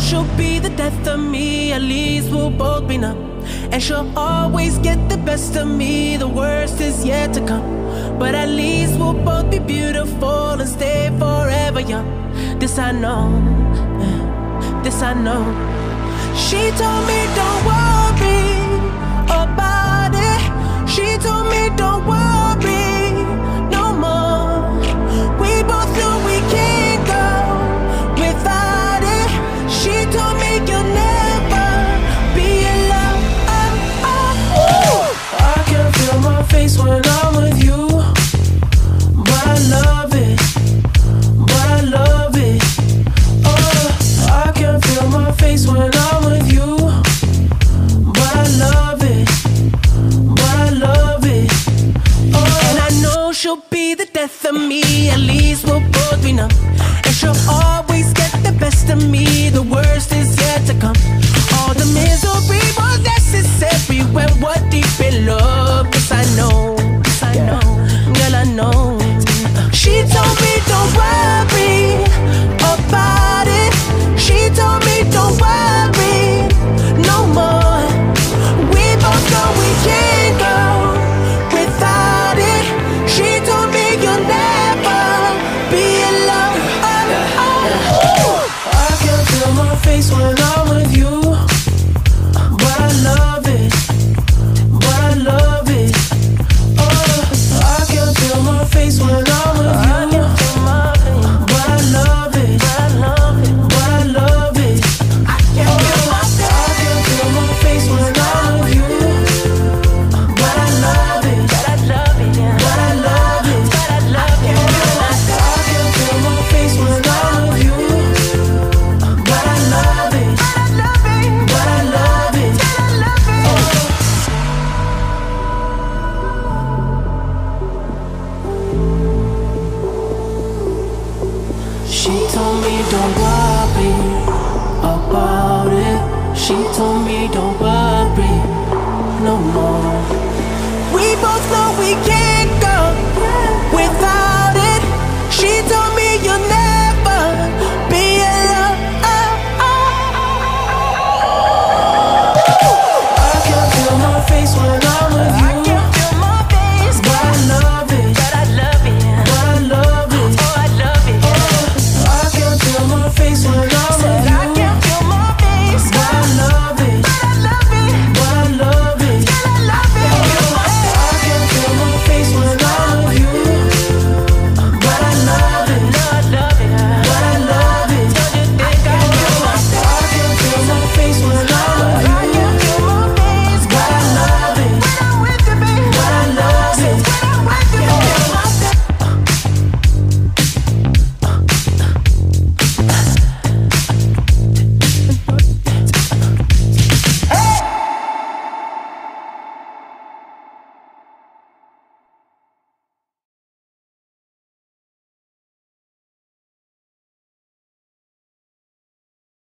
she'll be the death of me. At least we'll both be numb. And she'll always get the best of me. The worst is yet to come. But at least we'll both be beautiful and stay forever young. This I know, this I know. She told me don't worry about it. She told me don't worry no more. We both know we can't go without it. She told me you'll never be alone. I can feel my face when I'm with you, but I love it, but I love it. Oh, I can feel my face when I'm with you, but I love it, but I love it. Oh, and I know she'll be the death of me. At least we'll both be numb. And she'll always get the best of me. The worst is yet to come. All the misery was necessary when we're deep in love. Yes, I know, yes, I know, girl, I know. She told me don't worry about it. She told me don't worry no more. We both know we can't go without it. She told me you'll never be alone. I can feel my face when I'm with you, but I love it, but I love it. Oh, I can feel my face when I'm with you, but I love it, but I love it. I can feel my face when I'm with you, but I love it, but I love it, but I love it. I can feel my face when I'm with you, but I love it, but I love it. She told me don't worry about it. She told me don't worry no more. We both know we can't